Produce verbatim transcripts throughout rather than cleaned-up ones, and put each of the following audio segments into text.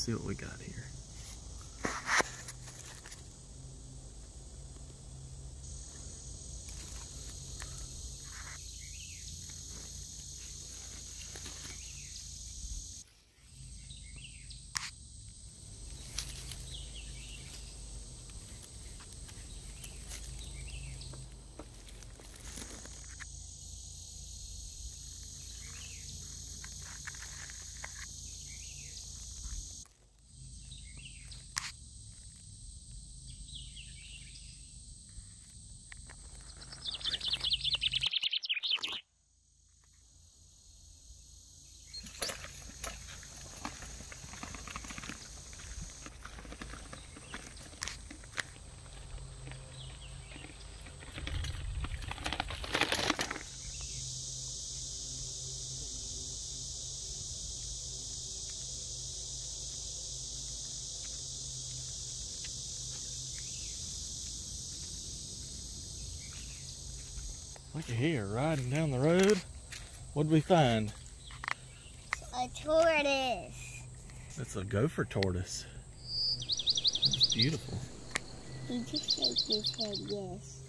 see what we got here. Look at here, riding down the road. What'd we find? A tortoise. It's a gopher tortoise. It's beautiful. He just shakes his head, yes.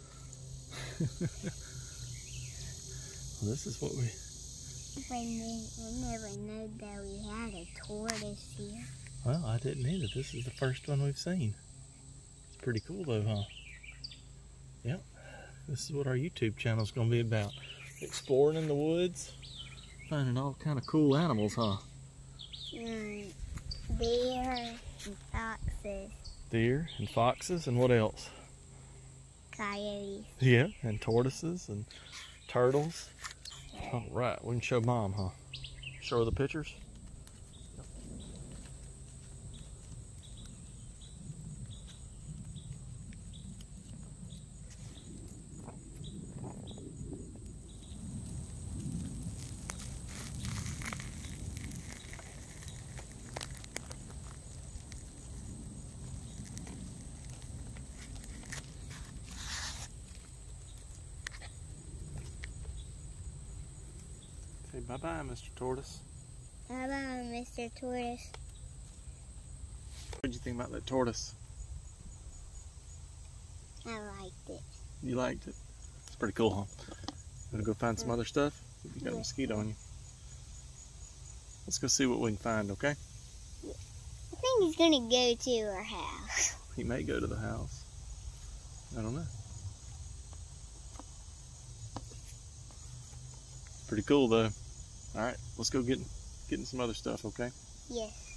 Well, this is what we... I never knew that we had a tortoise here. Well, I didn't either. This is the first one we've seen. It's pretty cool though, huh? Yep. This is what our YouTube channel is going to be about. Exploring in the woods, finding all kind of cool animals, huh? Mm, deer and foxes. Deer and foxes, and what else? Coyotes. Yeah, and tortoises and turtles. All right, we can show Mom, huh? Show her the pictures. Say bye-bye, Mister Tortoise. Bye-bye, Mister Tortoise. What'd you think about that tortoise? I liked it. You liked it? It's pretty cool, huh? Gonna go find some other stuff? You got a mosquito on you. Let's go see what we can find, okay? I think he's gonna go to our house. He may go to the house. I don't know. Pretty cool though. Alright, let's go get getting some other stuff, okay? Yes.